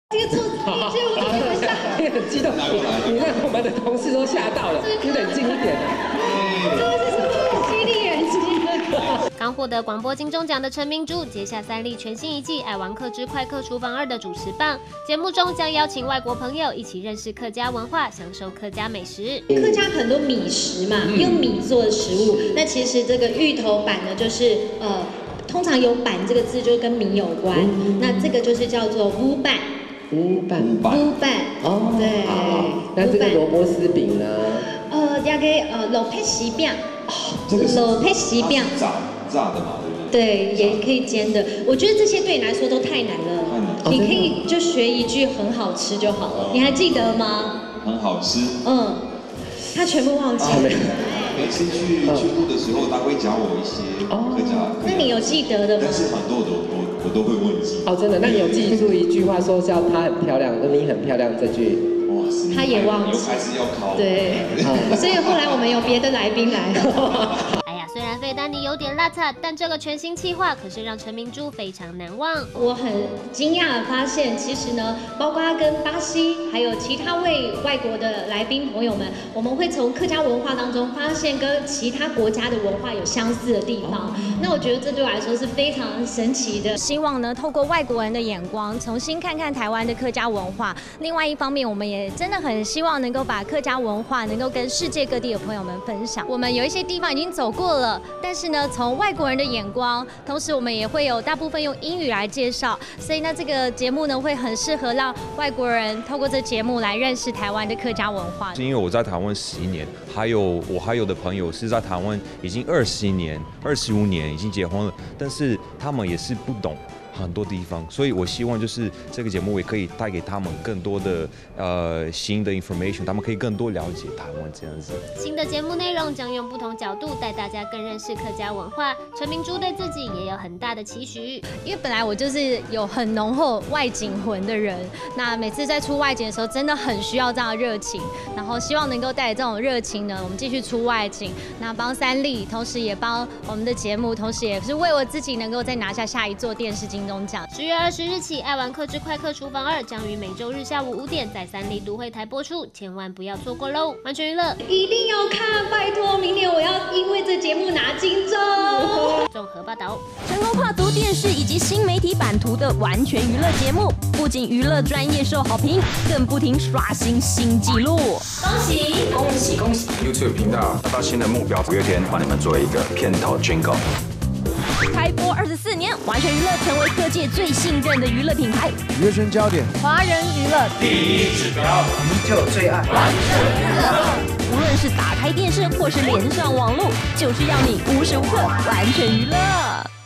这个错字一句我都没有下。 你很激动，你让我们的同事都吓到了，你冷静一点。 这是什么激励人心的？ 刚获得广播金钟奖的陈明珠接下3立全新一季《爱玩客之快客厨房2》的主持棒，节目中将邀请外国朋友一起认识客家文化，享受客家美食。 客家很多米食嘛，用米做的食物。那其实这个芋头板呢，就是通常有“板”这个字就跟米有关。那这个就是叫做乌板。 乌板， 哦，对。 那这个萝卜丝饼呢？ 大概老配西饼， 这个老配西饼， 炸的嘛，对不对？ 对，也可以煎的。我觉得这些对你来说都太难了，你可以就学一句很好吃就好了。你还记得吗？ 很好吃。 他全部忘记了。 每次去录的时候，他会教我一些客家。 那你有记得的吗？ 但是很多我都会忘记。 哦，真的？那你有记住一句话说叫她很漂亮，跟你很漂亮这句？ 哇塞， 他也忘记。 还是要考。 对，所以后来我们有别的来宾来。 哎呀，虽然费丹妮有点邋遢，但这个全新企划可是让陈明珠非常难忘。 我很惊讶的发现，其实呢，包括跟巴西还有其他位外国的来宾朋友们，我们会从客家文化当中发现跟其他国家的文化有相似的地方。那我觉得这对我来说是非常神奇的。 希望呢，透过外国人的眼光，重新看看台湾的客家文化。另外一方面，我们也真的很希望能够把客家文化能够跟世界各地的朋友们分享。我们有一些地方已经走过了，但是呢，从外国人的眼光，同时我们也会有大部分用英语来介绍，所以呢，这个节目呢会很适合让外国人透过这节目来认识台湾的客家文化。 是因为我在台湾11年，还有的朋友是在台湾已经20年、25年已经结婚了，但是他们也是不懂很多地方，所以我希望就是这个节目也可以带给他们更多的新的 information， 他们可以更多了解台湾这样子。 新的节目内容将用不同角度带大家更认识客家文化。陈明珠对自己也有很大的期许， 因为本来我就是有很浓厚外景魂的人，那每次在出外景的时候，真的很需要这样的热情，然后希望能够带着这种热情呢，我们继续出外景，那帮3立，同时也帮我们的节目，同时也是为我自己能够再拿下下一座电视金钟奖。 10月20日起，《爱玩客之快客厨房2》将于每周日下午5点在3立都会台播出，千万不要错过喽！完全娱乐一定要看，拜托，明年我要因为这节目拿金钟。 综合报道。 成功跨足电视以及新媒体版图的完全娱乐节目，不仅娱乐专业受好评，更不停刷新新纪录。 恭喜 ！YouTube 频道达到新的目标，5月天帮你们做一个片头 Jingle。 开播24年，完全娱乐成为各界最信任的娱乐品牌。 娱乐圈焦点， 华人娱乐第一指标，依旧最爱完全娱乐。 无论是打开电视或是连上网络，就是要你无时无刻完全娱乐。